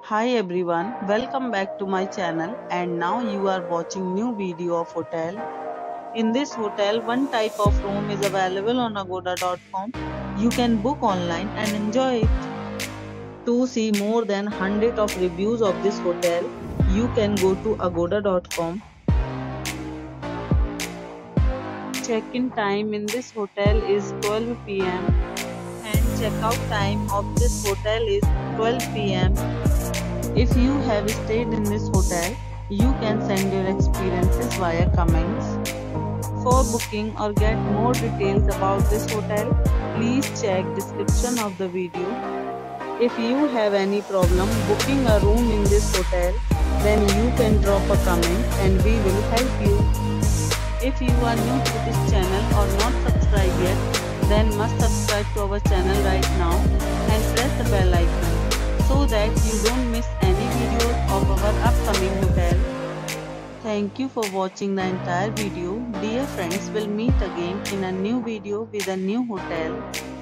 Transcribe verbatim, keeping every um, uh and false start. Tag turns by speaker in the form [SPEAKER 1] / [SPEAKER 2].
[SPEAKER 1] Hi everyone, welcome back to my channel and now you are watching new video of hotel. In this hotel, one type of room is available on agoda dot com. You can book online and enjoy it. To see more than one hundred of reviews of this hotel, you can go to agoda dot com. Check-in time in this hotel is twelve p m and check-out time of this hotel is twelve p m If you have stayed in this hotel, you can send your experiences via comments. For booking or get more details about this hotel, please check description of the video. If you have any problem booking a room in this hotel, then you can drop a comment and we will help you. If you are new to this channel or not subscribed yet, then must subscribe to our channel right now and press the bell icon so that you don't miss any videos of our upcoming hotel. Thank you for watching the entire video. Dear friends, we'll meet again in a new video with a new hotel.